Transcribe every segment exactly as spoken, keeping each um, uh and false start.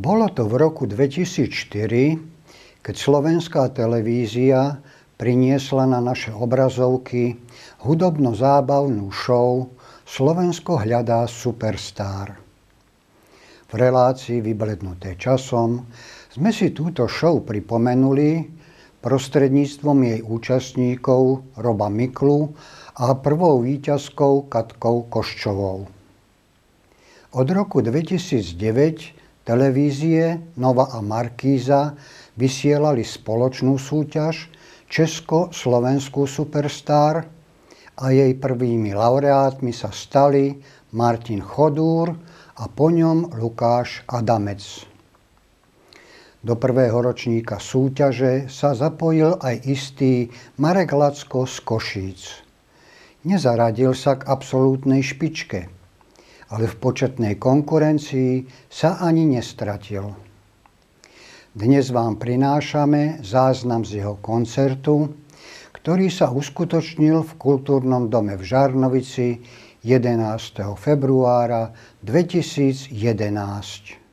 Bolo to v roku dvetisícštyri, keď slovenská televízia priniesla na naše obrazovky hudobno-zábavnú show Slovensko hľadá superstar. V relácii Vyblednuté časom sme si túto show pripomenuli prostredníctvom jej účastníkov Roba Miklu a prvou víťazkou Katkou Koščovou. Od roku dvetisícdeväť televízie Nova a Markíza vysielali spoločnú súťaž Česko-Slovenskú superstar a jej prvými laureátmi sa stali Martin Chodúr a po ňom Lukáš Adamec. Do prvého ročníka súťaže sa zapojil aj istý Marek Lacko z Košíc. Nezaradil sa k absolútnej špičke, ale v početnej konkurencii sa ani nestratil. Dnes vám prinášame záznam z jeho koncertu, ktorý sa uskutočnil v Kultúrnom dome v Žarnovici jedenásteho februára dvetisícjedenásť.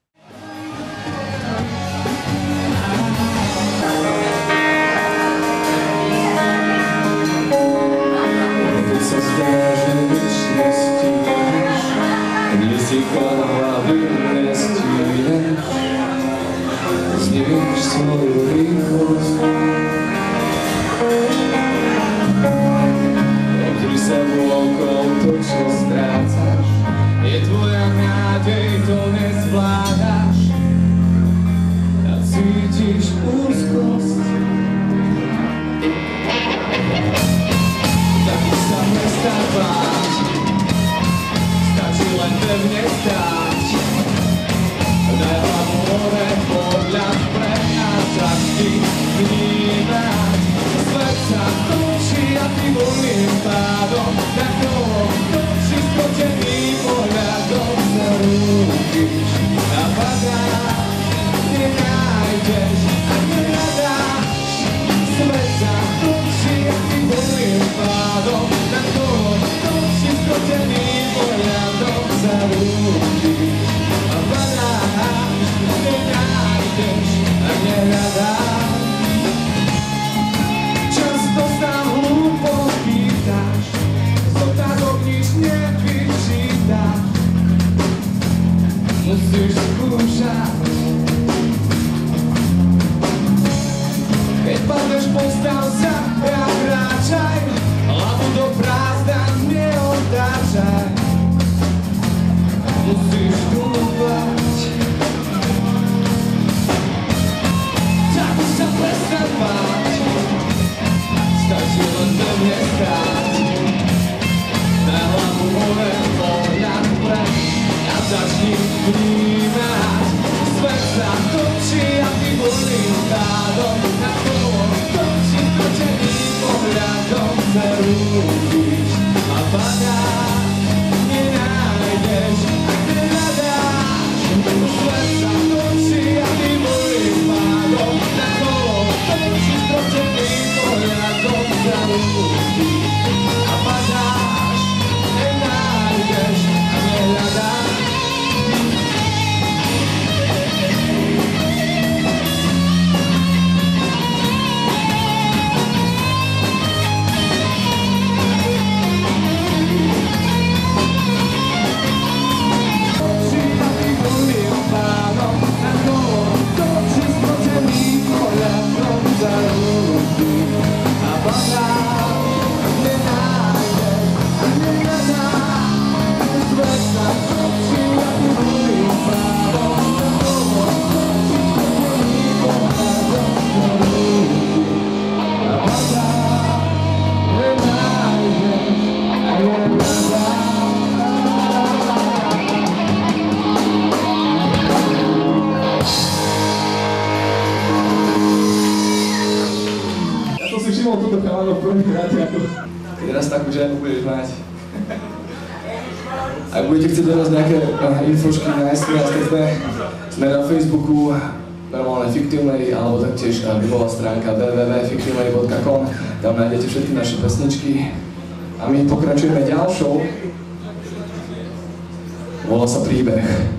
Znivíš svoju rýchlosť. Obzri sa okolo, to čo strácaš je tvoja nádej, to nezvládaš a cítiš úzkosť. Tak sa prestaň báť, stačí len pevne stáť. Daj hlavu hore, pohľad preháť, začni vnímať. Svet sa točí a ty voľným pádom na koho točí skrotený pohľadom sa rútiš a padáš, nenájdeš a nehľadáš. Svet sa točí a ty voľným pádom na koho točí skrotený pohľadom sa rútiš a padáš, nenájdeš a nehľadáš. Často sa hlúpo pýtaš, z otázok nič nevyčítaš. Musíš skúšať. Keď padneš, postav sa a kráčaj, hlavu do prázdna neotáčaj. Musíš dúfať. Tak sa prestaň báť, stačí len pevne stáť. Na hlavu hore, pohľad preč a začni vnímať. Svet sa točí a ty voľným stádom na koho točí skrotený pohľadom sa rútiš a padáš, nenájdeš a nehľadáš. Svet sa točí a ty voľným pádom na koho točí skrotený pohľadom sa rútiš a padáš, nenájdeš a nehľadáš. Teraz takú ženu budeš mať. Ak budete chcieť do nás nejaké infočky nájsť, sme, sme na Facebooku normálne fiktívnej, alebo taktiež webová stránka w w w bodka fiktívnej bodka com. Tam nájdete všetky naše pesničky. A my pokračujeme ďalšou. Volá sa Príbeh.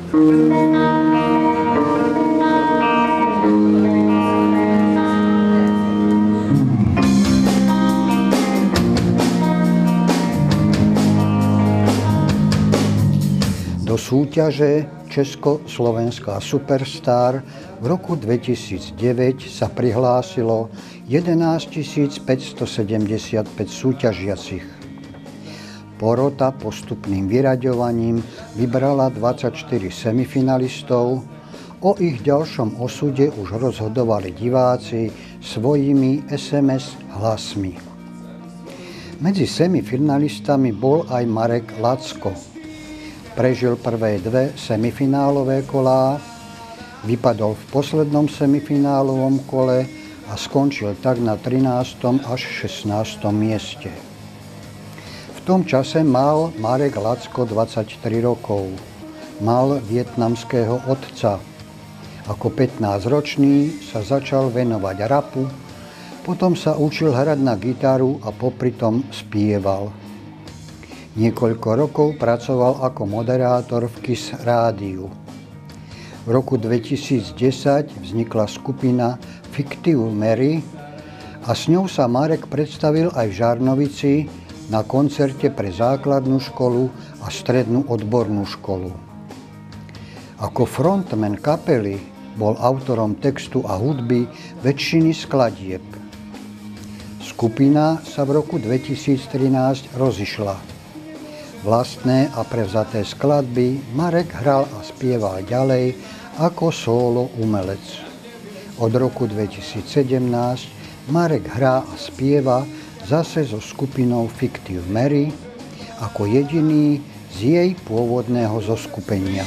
Do súťaže Československá Superstar v roku dvetisícdeväť sa prihlásilo jedenásťtisíc päťstosedemdesiatpäť súťažiacich. Porota postupným vyraďovaním vybrala dvadsaťštyri semifinalistov, o ich ďalšom osude už rozhodovali diváci svojimi es em es hlasmi. Medzi semifinalistami bol aj Marek Lacko. Prežil prvé dve semifinálové kolá, vypadol v poslednom semifinálovom kole a skončil tak na trinástom až šestnástom mieste. V tom čase mal Marek Lacko dvadsaťtri rokov. Mal vietnamského otca. Ako pätnásťročný sa začal venovať rapu, potom sa učil hrať na gitaru a popritom spieval. Niekoľko rokov pracoval ako moderátor v Kiss rádiu. V roku dvetisícdesať vznikla skupina Fictive Mary a s ňou sa Marek predstavil aj v Žarnovici na koncerte pre základnú školu a strednú odbornú školu. Ako frontman kapely bol autorom textu a hudby väčšiny skladieb. Skupina sa v roku dvetisíctrinásť rozišla. Vlastné a prevzaté skladby Marek hral a spieval ďalej ako solo umelec. Od roku dvetisícsedemnásť Marek hrá a spieva zase so skupinou Fictive Mary ako jediný z jej pôvodného zoskupenia.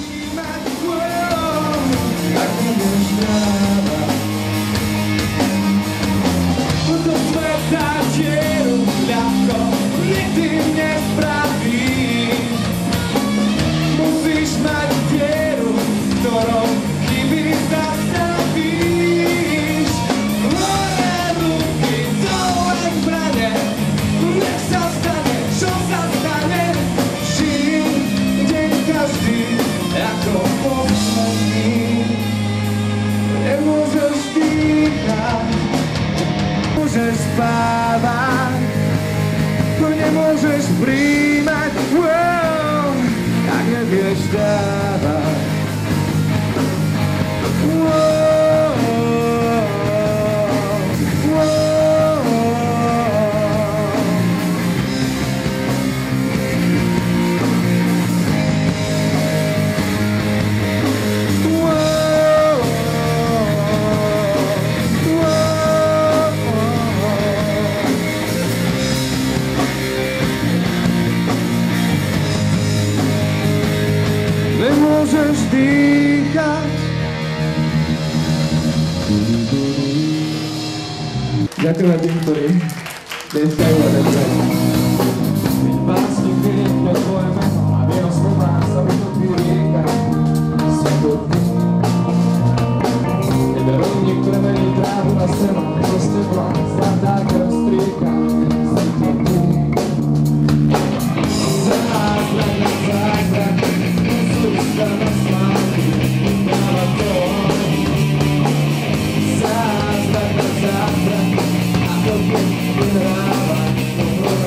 Spávať, to nemôžeš príjmať, wow, ak nevieš dávať. Wow, wow. Nemôžeš dýchať. Ďakujem tým, ktorí dneskajú a nebudajú. Keď básni vyriekne tvoje meno a v jeho slovách sa utopí rieka svetotný. Keď rovník premení trávu na seno, zo stebla zlatá krv strieka svetotný. Zázrak na zázrak, skúška na slávy, dáva to. Zázrak na zázrak, ako keď vyhráva, to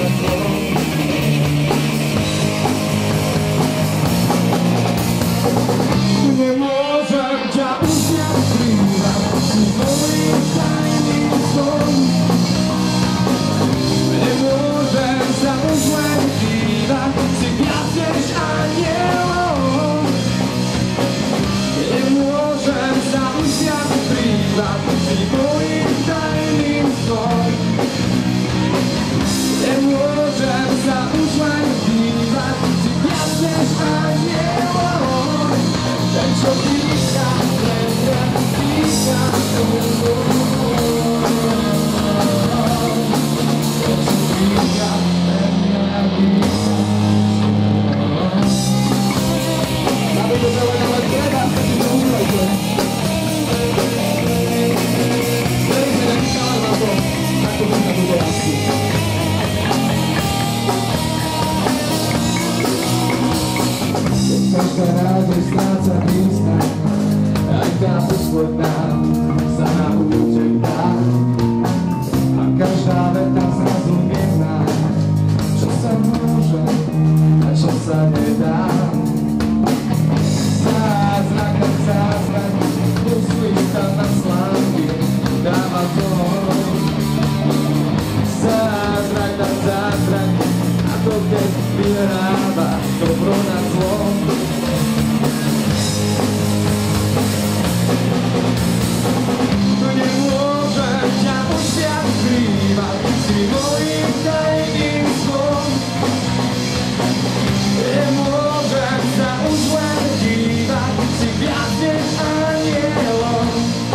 sa nedá. Zázrak a zázrak, poslíš tam na slávky, dáva to. Zázrak a zázrak, a to keď vyhráva dobro na zlo. Nemôžem ťa už viac skrývať, si mojím tajným zlom. Nemôžem sa už len dívať, si viac než anielom.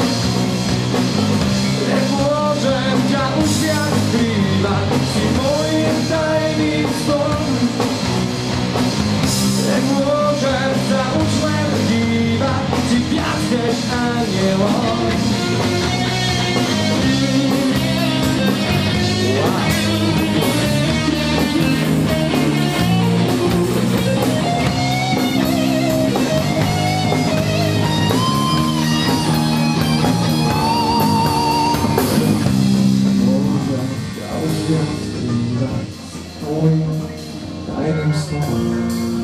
Nemôžem ťa už viac skrývať, si mojím tajným zlom. Nemôžem sa už len dívať, si viac než anielom. Tajným slovom.